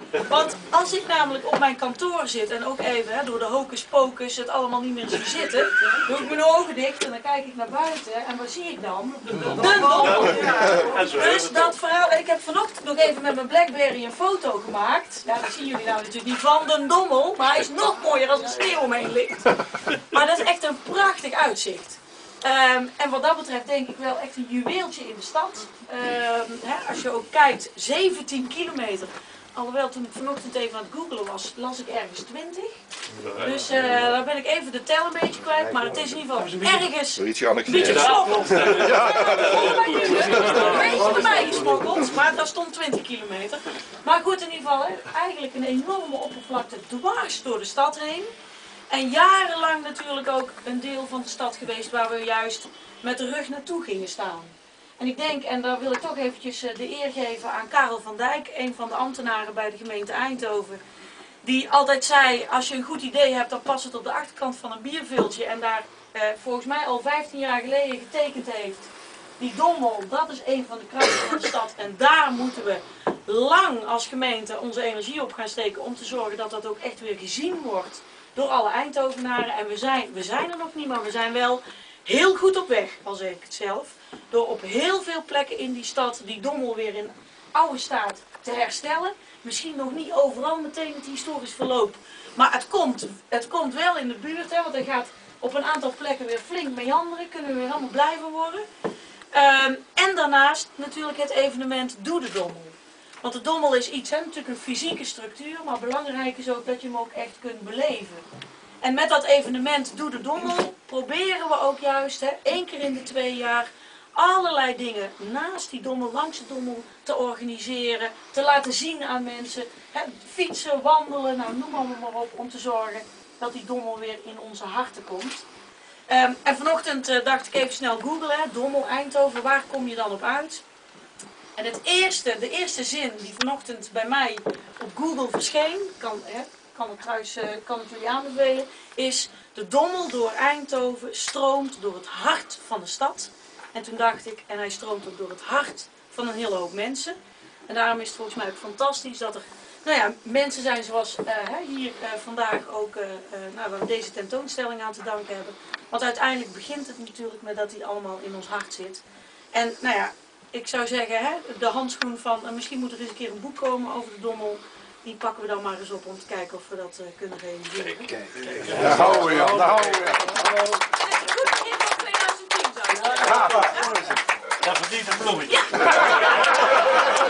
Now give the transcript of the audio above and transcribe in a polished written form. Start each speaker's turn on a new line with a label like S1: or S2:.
S1: Want als ik namelijk op mijn kantoor zit en ook even door de hocus pocus het allemaal niet meer zie zitten, doe ik mijn ogen dicht en dan kijk ik naar buiten en wat zie ik dan? De dommel. Dus dat verhaal, ik heb vanochtend nog even met mijn Blackberry een foto gemaakt. Ja, dat zien jullie nou natuurlijk niet van de dommel, maar hij is nog mooier als er sneeuw omheen ligt. Maar dat is echt een prachtig uitzicht. En wat dat betreft denk ik wel echt een juweeltje in de stad. Als je ook kijkt, 17 kilometer. Alhoewel, toen ik vanochtend even aan het googlen was, las ik ergens 20. Dus daar ben ik even de tel een beetje kwijt. Maar het is in ieder geval ergens een beetje gesmokkeld. Een beetje bij mij gesmokkeld, maar daar stond 20 kilometer. Maar goed, in ieder geval, eigenlijk een enorme oppervlakte dwars door de stad heen. En jarenlang natuurlijk ook een deel van de stad geweest waar we juist met de rug naartoe gingen staan. En ik denk, en daar wil ik toch eventjes de eer geven aan Karel van Dijk, een van de ambtenaren bij de gemeente Eindhoven. Die altijd zei, als je een goed idee hebt, dan past het op de achterkant van een bierviltje. En daar volgens mij al 15 jaar geleden getekend heeft. Die dommel, dat is een van de krachten van de stad. En daar moeten we lang als gemeente onze energie op gaan steken om te zorgen dat dat ook echt weer gezien wordt door alle Eindhovenaren. En we zijn er nog niet, maar we zijn wel heel goed op weg, al zeg ik het zelf. Door op heel veel plekken in die stad die dommel weer in oude staat te herstellen. Misschien nog niet overal meteen het historisch verloop. Maar het komt wel in de buurt, want hij gaat op een aantal plekken weer flink meanderen. Kunnen we weer allemaal blij van worden. En daarnaast natuurlijk het evenement Doe de Dommel. Want de dommel is iets, natuurlijk een fysieke structuur, maar belangrijk is ook dat je hem ook echt kunt beleven. En met dat evenement Doe de Dommel proberen we ook juist 1 keer in de 2 jaar allerlei dingen naast die dommel, langs de dommel te organiseren, te laten zien aan mensen. Fietsen, wandelen, nou noem allemaal maar op, om te zorgen dat die dommel weer in onze harten komt. En vanochtend dacht ik even snel googlen, dommel Eindhoven, waar kom je dan op uit? En de eerste zin die vanochtend bij mij op Google verscheen, kan het jullie aanbevelen, is: de dommel door Eindhoven stroomt door het hart van de stad. En toen dacht ik, en hij stroomt ook door het hart van een hele hoop mensen. En daarom is het volgens mij ook fantastisch dat er mensen zijn zoals hier vandaag ook waar we deze tentoonstelling aan te danken hebben. Want uiteindelijk begint het natuurlijk met dat die allemaal in ons hart zit. En ik zou zeggen, de handschoen van, misschien moet er eens een keer een boek komen over de dommel. Die pakken we dan maar eens op om te kijken of we dat kunnen realiseren.
S2: Kijk. Daar houden we, Jan. Daar houden we.
S1: Goed begin van 2010 zou ik zeggen.
S2: Ja,
S3: dat verdient een bloemetje.